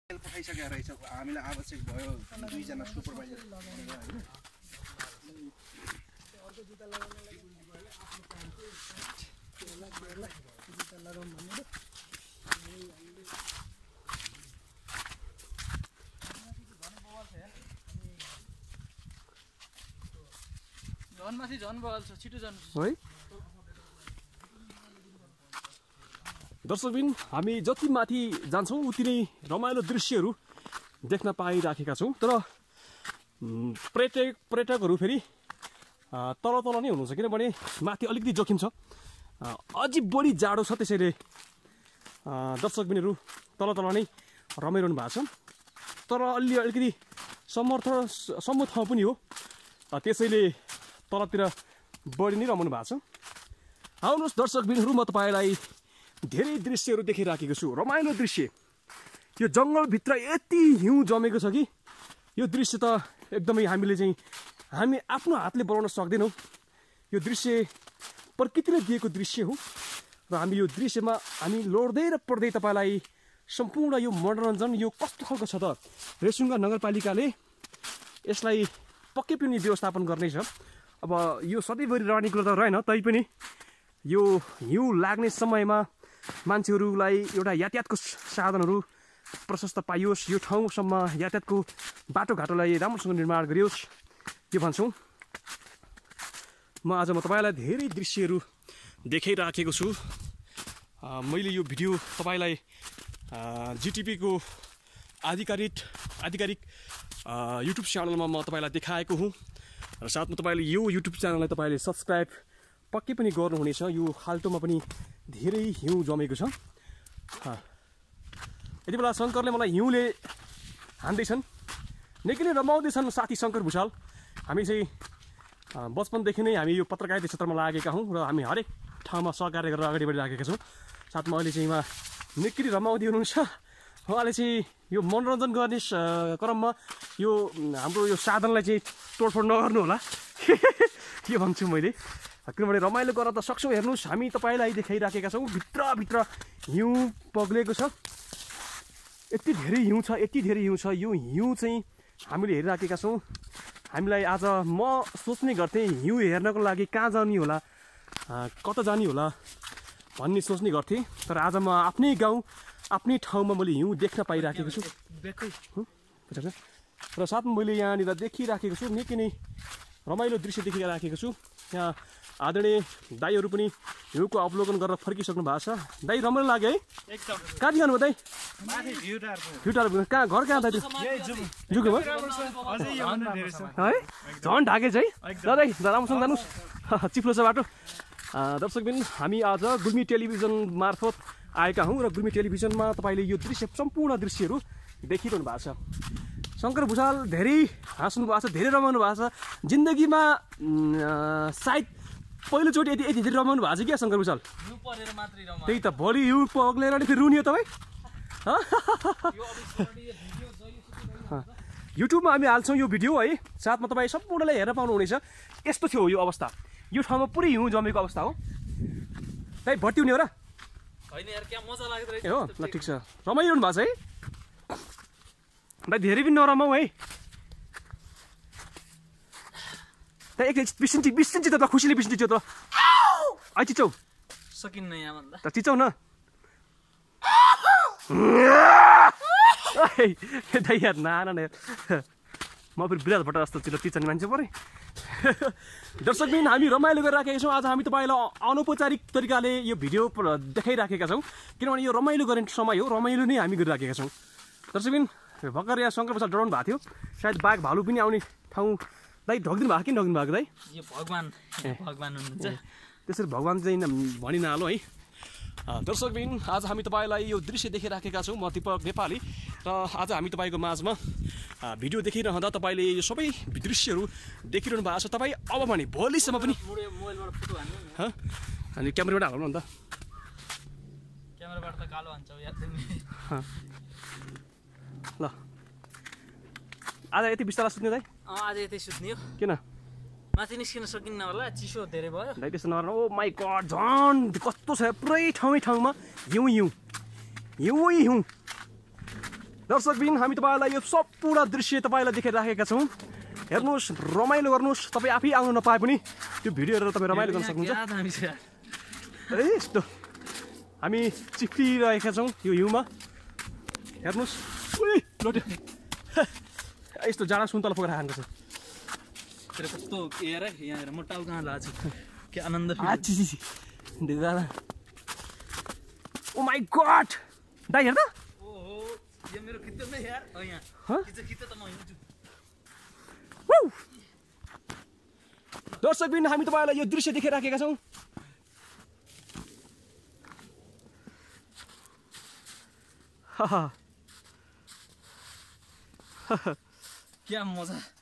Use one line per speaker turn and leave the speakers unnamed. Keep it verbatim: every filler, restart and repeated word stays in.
पठाइसकेको रहेछ हामीलाई आवश्यक भयो दुईजना सुपरभाइजर लगाउनु हैन अर्को जुत्ता लगाउनलाई आफ्नो काम थियो त्यसलाई त्यसलाई जुत्ता लगाउन भन्नु झन माथि झन बगाल छ छिटो जानु है
दर्शकबिन हामी जति माथि जान्छौँ उति नै रमाइलो दृश्यहरू देख्न पाइराखेका छौँ तर पर्यटक पर्यटकहरू फेरि तल तल नै हुनुहुन्छ किनभने माथि अलिकति जोखिम छ अझै बढी जाडो छ त्यसैले दर्शकबिनहरू तल तल नै रमाइरहनु भएको छ तर अलि अलिकति समर्थ सम्म ठाउँ पनि हो त्यसैले तलतिर बढी नै रमाउनु भएको छ आउनुहोस् दर्शकबिनहरू म तपाईँलाई धेरै दृश्यहरू देखिराखेको छु रमाइलो दृश्य यो जङ्गलभित्र यति हिउँ जमेको छ कि यो दृश्य त एकदमै हामीले चाहिँ हामी आफ्नो हातले बनाउन सक्दैनौँ यो दृश्य प्रकृतिले दिएको दृश्य हो र हामी यो दृश्यमा हामी लोड्दै र पढ्दै तपाईँलाई सम्पूर्ण यो मनोरञ्जन यो कस्तो खालको छ त रेसुङ्गा नगरपालिकाले यसलाई पक्कै पनि व्यवस्थापन गर्नेछ अब यो सधैँभरि रहने कुरो त रहेन तैपनि यो हिउँ लाग्ने समयमा मान्छेहरूलाई एउटा यातायातको साधनहरू प्रशस्त पाइयोस् यो ठाउँसम्म यातायातको बाटोघाटोलाई राम्रोसँग निर्माण गरियोस् के भन्छौँ म आज म तपाईँलाई धेरै दृश्यहरू देखाइराखेको छु मैले यो भिडियो तपाईँलाई जिटिपीको आधिकारिक आधिकारिक युट्युब च्यानलमा म तपाईँलाई देखाएको हुँ र साथमा तपाईँले यो युट्युब च्यानललाई तपाईँले सब्सक्राइब पक्कै पनि गर्नुहुनेछ यो खाल्टोमा पनि धेरै हिउँ जमेको छ यति बेला शङ्करले मलाई हिउँले हान्दैछन् निकै नै रमाउँदैछन् साथी शङ्कर भुषाल हामी चाहिँ बचपनदेखि नै हामी यो पत्रकारिता क्षेत्रमा लागेका हौँ र हामी हरेक ठाउँमा सहकार्य गरेर अगाडि बढिराखेका छौँ साथमा अहिले चाहिँ उहाँ निकै नै रमाउँदै हुनुहुन्छ उहाँले चाहिँ यो मनोरञ्जन गर्ने क्रममा यो हाम्रो यो साधनलाई चाहिँ तोडफोड नगर्नु होला के भन्छु मैले किनभने रमाइलो गर्न त सक्छौँ हेर्नुहोस् हामी तपाईँलाई देखाइराखेका छौँ भित्रभित्र हिउँ पग्लेको छ यति धेरै हिउँ छ यति धेरै हिउँ छ यो हिउँ चाहिँ हामीले हेरिराखेका छौँ हामीलाई आज म सोच्ने गर्थेँ हिउँ हेर्नको लागि कहाँ जाने होला कता जाने होला भन्ने सोच्ने गर्थेँ तर आज म आफ्नै गाउँ आफ्नै ठाउँमा मैले हिउँ देख्न पाइराखेको छु र साथमा मैले यहाँनिर देखिराखेको छु निकै नै रमाइलो दृश्य देखिराखेको छु यहाँ आदरणीय दाईहरू पनि हिउँको अवलोकन गरेर फर्किसक्नु भएको छ दाई रमाइलो लाग्यो है एकदम कहाँ जानुभयो दाई भ्युटार कहाँ घर कहाँ दाइ जुको भयो है झन् ढाके चाहिँ दाइ राम्रोसँग जानुहोस् चिप्लो छ बाटो दर्शकबिन हामी आज गुल्मी टेलिभिजन मार्फत आएका हौँ र गुल्मी टेलिभिजनमा तपाईँले यो दृश्य सम्पूर्ण दृश्यहरू देखिरहनु भएको छ शङ्कर भुषाल धेरै हाँस्नु भएको छ धेरै रमाउनु भएको छ जिन्दगीमा सायद पहिलोचोटि यति यति धेरै रमाउनु भएको छ क्या शङ्कर भुषाल त्यही त भोलि हिउँ पग्लेर नि फेरि रुनियो तपाईँ युट्युबमा हामी हाल्छौँ यो भिडियो है साथमा तपाईँ सम्पूर्णले हेर्न पाउनुहुनेछ यस्तो थियो यो अवस्था यो ठाउँमा पुरै हिउँ जमेको अवस्था हो दाइ भर्ती हुने हो र हो ल ठिक छ रमाइरहनु भएको छ है दाइ धेरै पनि नरमाऊ है दाइ एक बिस इन्ची बिस इन्ची त खुसीले बिस इन्ची त्यो त ai चिचौ
सकिन्न यहाँ भन्दा
त चिचौ न दाइ यार नाना न म फेरि विराट भट्ट जस्तो चिलो चिचने मान्छे परे दर्शकबिन हामी रमाइलो गरिराखेका छौँ आज हामी तपाईँलाई अनौपचारिक तरिकाले यो भिडियो देखाइराखेका छौँ किनभने यो रमाइलो गर्ने समय हो रमाइलो नै हामी गरिराखेका छौँ दर्शकबिन भर्खर यहाँ शङ्कर भुषाल डराउनु भएको थियो सायद बाघ भालु पनि आउने ठाउँ दाइ ढकिदिनु भएको कि नढकिदिनु भएको दाइ
यो भगवान् भगवान् हुनुहुन्छ
त्यसरी भगवान् चाहिँ भनि नहालो है दर्शकबिन आज हामी तपाईँलाई यो दृश्य देखिराखेका छौँ म दिपक नेपाली र आज हामी तपाईँको माझमा भिडियो देखिरहँदा तपाईँले यो सबै दृश्यहरू देखिरहनु भएको छ तपाईँ अब भने भोलिसम्म पनि अनि क्यामेराबाट हाल्नु अन्त
क्यामेराबाट त कालो हान्छौ याद
ल आज यति बिस्तारै सुत्ने दाइ
आज यतै सुत्ने हो
किन
माथि निस्किन सकिन्न होला चिसो धेरै भयो
दाइ त्यस्तो नगर्नु ओ माई गड झन् कस्तो छ पुरै ठाउँै ठाउँमा हिउँ हिउँ हिउँ हिउँ दर्शकबिन हामी तपाईँलाई यो सम्पूर्ण दृश्य तपाईँलाई देखाइराखेका छौँ। हेर्नुहोस्, रमाइलो गर्नुहोस्। तपाईँ आफै आउनु नपाए पनि त्यो भिडियो हेरेर तपाईँ रमाइलो गर्न सक्नुहुन्छ। ए यस्तो हामी चिप्लिरहेका छौँ यो हिउँमा। हेर्नुहोस्, लोटे यस्तो जाडा सुन्तला पोखरा खान्छ।
कस्तो हेर यहाँ हेर म टाउ कहाँ लाग्छ के आनन्द
ओ माई गॉड दाइ हेर त
ओहो यो मेरो खिच्छ न यार अ यहाँ खिच्छ खिच्छ त म हिँड्छु।
दर्शकबिन हामी तपाईँलाई यो दृश्य देखाइराखेका छौँ।
क्या मजा